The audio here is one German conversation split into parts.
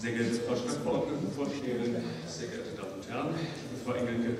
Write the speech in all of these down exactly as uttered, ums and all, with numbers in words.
Sehr geehrte Frau Stadtverordnetenvorsteherin, sehr geehrte Damen und Herren, liebe Frau Engelke,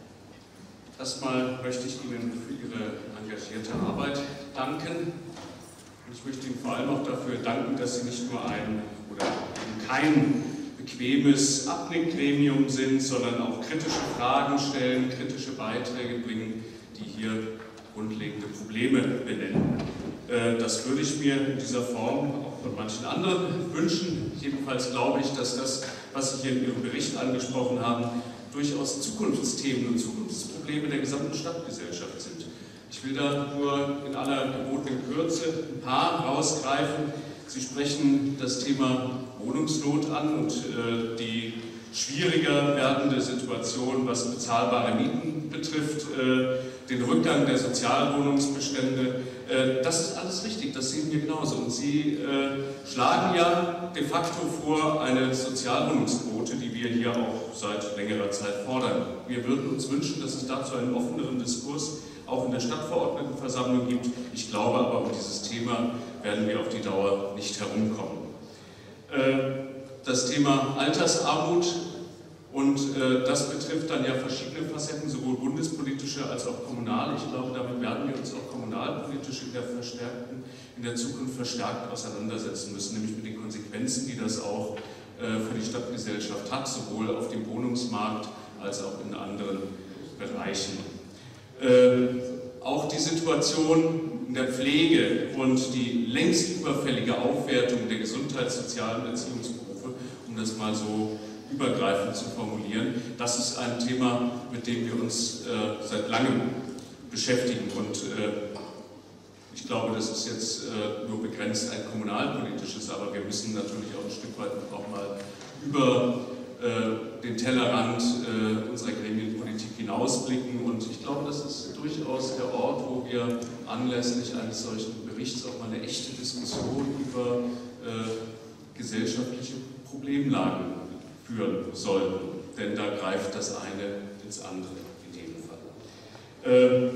erstmal möchte ich Ihnen für Ihre engagierte Arbeit danken. Und ich möchte Ihnen vor allem auch dafür danken, dass Sie nicht nur ein oder eben kein bequemes Abnickgremium sind, sondern auch kritische Fragen stellen, kritische Beiträge bringen, die hier grundlegende Probleme benennen. Das würde ich mir in dieser Form auch von manchen anderen wünschen. Jedenfalls glaube ich, dass das, was Sie hier in Ihrem Bericht angesprochen haben, durchaus Zukunftsthemen und Zukunftsprobleme der gesamten Stadtgesellschaft sind. Ich will da nur in aller gebotenen Kürze ein paar rausgreifen. Sie sprechen das Thema Wohnungsnot an und äh, die schwieriger werdende Situation, was bezahlbare Mieten betrifft, äh, den Rückgang der Sozialwohnungsbestände. Äh, das ist alles richtig, das sehen wir genauso. Und Sie äh, schlagen ja de facto vor eine Sozialwohnungsquote, die wir hier auch seit längerer Zeit fordern. Wir würden uns wünschen, dass es dazu einen offeneren Diskurs auch in der Stadtverordnetenversammlung gibt. Ich glaube aber, um dieses Thema werden wir auf die Dauer nicht herumkommen. Äh, Das Thema Altersarmut, und äh, das betrifft dann ja verschiedene Facetten, sowohl bundespolitische als auch kommunale. Ich glaube, damit werden wir uns auch kommunalpolitisch in der, verstärkten, in der Zukunft verstärkt auseinandersetzen müssen, nämlich mit den Konsequenzen, die das auch äh, für die Stadtgesellschaft hat, sowohl auf dem Wohnungsmarkt als auch in anderen Bereichen. Äh, auch die Situation in der Pflege und die längst überfällige Aufwertung der gesundheitssozialen Erziehungsberufe, um das mal so übergreifend zu formulieren, das ist ein Thema, mit dem wir uns äh, seit langem beschäftigen. Und äh, ich glaube, das ist jetzt äh, nur begrenzt ein kommunalpolitisches, aber wir müssen natürlich auch ein Stück weit auch mal über äh, den Tellerrand äh, unserer Gremienpolitik hinausblicken. Und ich glaube, das ist durchaus der Ort, wo wir anlässlich eines solchen Berichts auch mal eine echte Diskussion über äh, gesellschaftliche Problemlagen führen sollten, denn da greift das eine ins andere in jedem Fall. Ähm,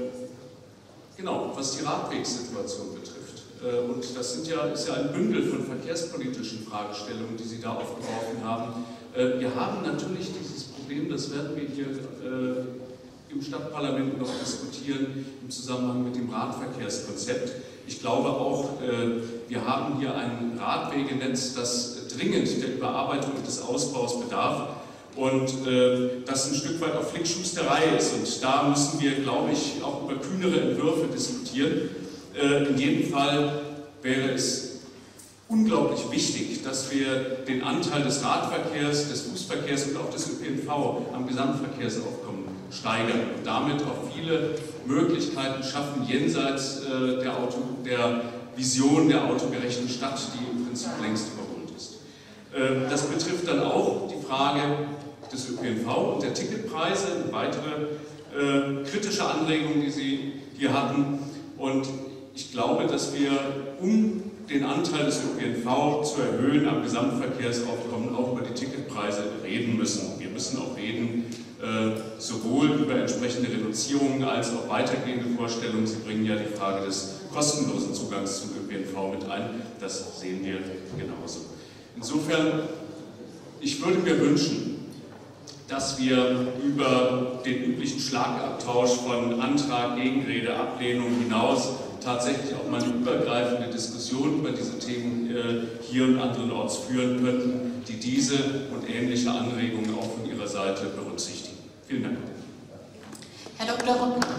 genau, was die Radwegssituation betrifft, äh, und das sind ja, ist ja ein Bündel von verkehrspolitischen Fragestellungen, die Sie da aufgeworfen haben. Äh, wir haben natürlich dieses Problem, das werden wir hier äh, im Stadtparlament noch diskutieren, im Zusammenhang mit dem Radverkehrskonzept. Ich glaube auch, äh, wir haben hier ein Radwegenetz, das dringend der Überarbeitung und des Ausbaus bedarf und äh, das ein Stück weit auf Flickschusterei ist. Und da müssen wir, glaube ich, auch über kühnere Entwürfe diskutieren. Äh, in jedem Fall wäre es unglaublich wichtig, dass wir den Anteil des Radverkehrs, des Fußverkehrs und auch des Ö P N V am Gesamtverkehrsaufkommen steigern und damit auch viele Möglichkeiten schaffen, jenseits äh, der, Auto, der Vision der autogerechten Stadt, die im Prinzip längst überholt ist. Äh, das betrifft dann auch die Frage des Ö P N V und der Ticketpreise, weitere äh, kritische Anregungen, die Sie hier hatten. Und ich glaube, dass wir, um den Anteil des Ö P N V zu erhöhen am Gesamtverkehrsaufkommen, auch über die Ticketpreise reden müssen. Wir müssen auch reden, äh, sowohl über entsprechende Reduzierungen als auch weitergehende Vorstellungen. Sie bringen ja die Frage des kostenlosen Zugangs zum Ö P N V mit ein. Das sehen wir genauso. Insofern, ich würde mir wünschen, dass wir über den üblichen Schlagabtausch von Antrag, Gegenrede, Ablehnung hinaus tatsächlich auch mal eine übergreifende Diskussion über diese Themen äh, hier und andernorts führen könnten, die diese und ähnliche Anregungen auch von Ihrer Seite berücksichtigen. Vielen Dank. Herr Doktor